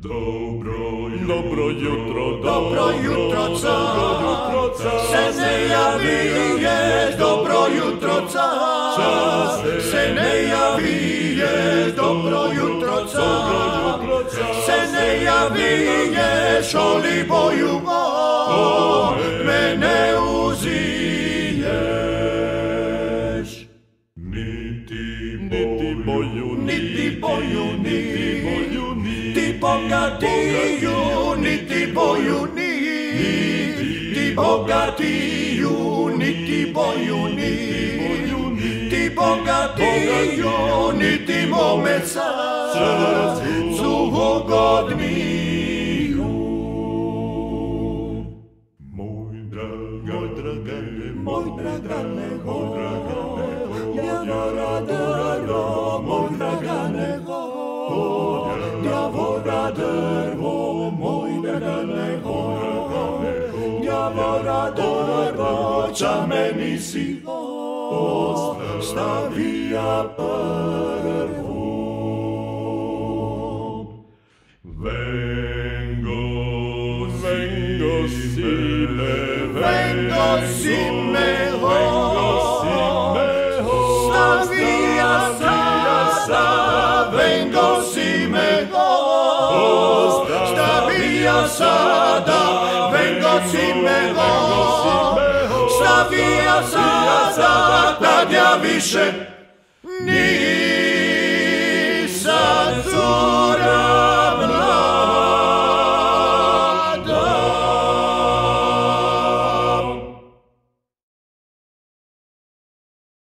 Dobro jutro, car, se ne javije, dobro jutro, car, se ne javije, dobro jutro, car, se ne javije, šoli boju mene uziješ. Niti boju, niti bogatiju, niti boju, niti bogatiju, niti boju, niti bogatiju, niti mome srcu ugodniju. Moj dragane, javora drvo, moj dragane, javora drvo, moj dragane, javora drvo, ča meni si ostavija prvo. Vengo si me, stavija sada, vengo si me, stavija sada, vengo si me, stavija sada, tad ja više